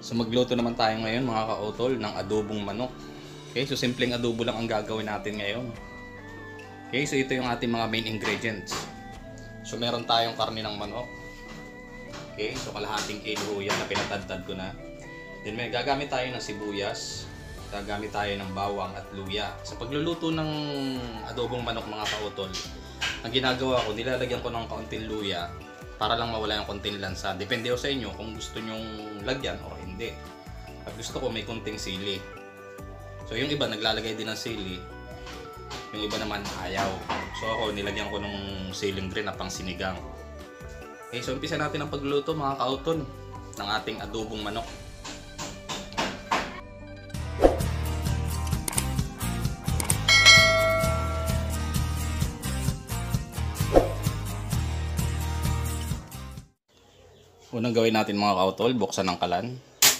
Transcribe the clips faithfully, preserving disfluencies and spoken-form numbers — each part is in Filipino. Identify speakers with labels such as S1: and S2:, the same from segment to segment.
S1: So magluto naman tayo ngayon mga kautol ng adobong manok. Okay, so simpleng adobo lang ang gagawin natin ngayon. Okay, so ito yung ating mga main ingredients. So meron tayong karne ng manok. Okay, so kalahating kilo yan na pinatadtad ko na. Then may gagamit tayo ng sibuyas, gagamit tayo ng bawang at luya. Sa pagluluto ng adobong manok mga kautol, ang ginagawa ko, nilalagyan ko ng kaunting luya para lang mawala yung konting lansa. Depende ko sa inyo kung gusto nyong lagyan o hindi. At gusto ko may konting sili. So yung iba naglalagay din ng sili, yung iba naman ayaw. So ako nilagyan ko ng siling green na pang sinigang. Okay, so umpisa natin ang pagluluto mga kautol ng ating adobong manok. Unang gawin natin mga kautol, buksan ng kalan.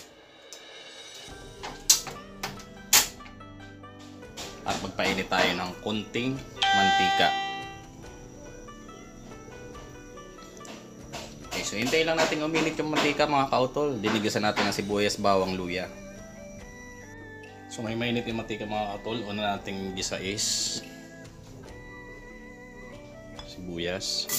S1: At magpainit tayo ng konting mantika. Okay, so hintayin lang natin uminit yung mantika mga kautol. Dinigasan natin ng sibuyas, bawang, luya. So may mainit yung mantika mga kautol. Una nating gisa is sibuyas.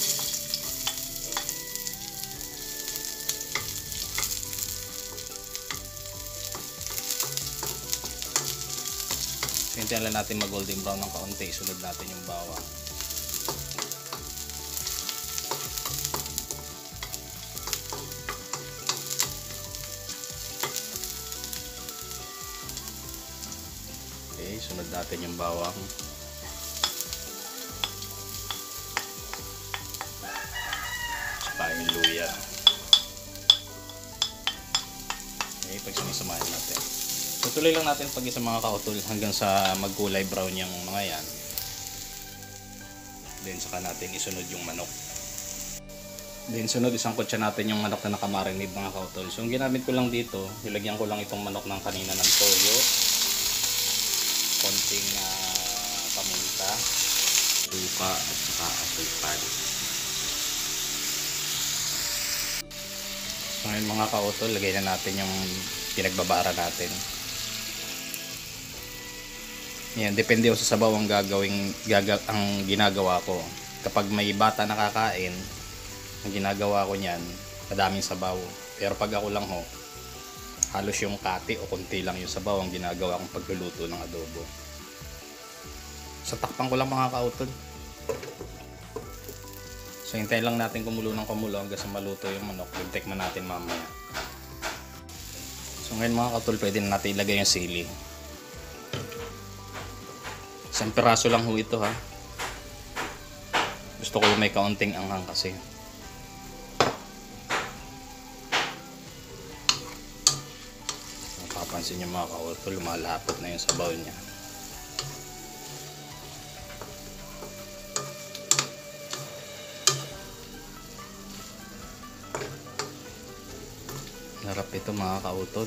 S1: Hintayin lang natin mag golden brown ng kaunti. Isunod natin yung bawang. Okay, sunod natin yung bawang. Saka yung luya. Okay, pag sinisamahin natin. Tutuloy lang natin pag isa mga kautol hanggang sa magkulay brown yung mga yan. Then saka natin isunod yung manok. Then sunod isang kutsa natin yung manok na nakamarinate mga kautol. So yung ginamit ko lang dito, nilagyan ko lang itong manok ng kanina ng toyo, konting uh, paminta, suka at saka asukal. So ngayon mga kautol, lagay na natin yung pinagbabara natin. Yan, depende ko sa sabaw ang gagawing gaga, ang ginagawa ko. Kapag may bata nakakain, ang ginagawa ko niyan, madaming sabaw. Pero pag ako lang ho, halos yung kati o konti lang yung sabaw ang ginagawa kong pagluluto ng adobo. So takpan ko lang mga kautol. So hintayin lang natin kumulo ng kumulo hanggang sa maluto yung manok. Tikman natin mamaya. So ngayon mga kautol, pwede na natin ilagay yung sili. Isang piraso lang ho ito ha. Gusto ko yung may kaunting anghang kasi. Mapapansin nyo mga kautol, lumalapot na yung sabaw niya. Sarap ito mga kautol.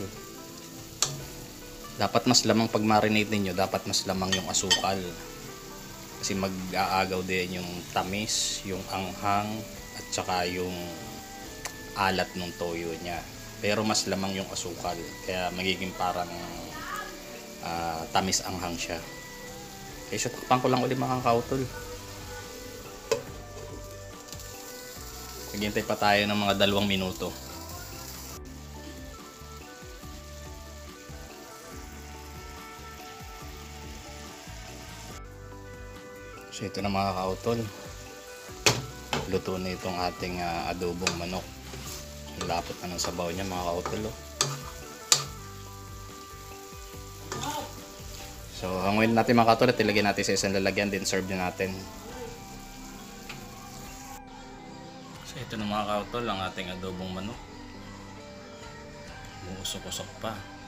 S1: Dapat mas lamang pag marinate ninyo, dapat mas lamang yung asukal. Kasi mag-aagaw din yung tamis, yung anghang, at saka yung alat ng toyo niya. Pero mas lamang yung asukal, kaya magiging parang uh, tamis anghang siya. Okay, so takpan ko lang ulit mga kautol. Naghintay pa tayo ng mga dalawang minuto. So ito na mga kautol, luto na itong ating uh, adobong manok. Lapot na ng sabaw niya mga kautol. Oh. So hanguin natin mga kautol at ilagay natin sa isang lalagyan, din serve din natin. So ito na mga kautol ang ating adobong manok. Uusok-usok pa.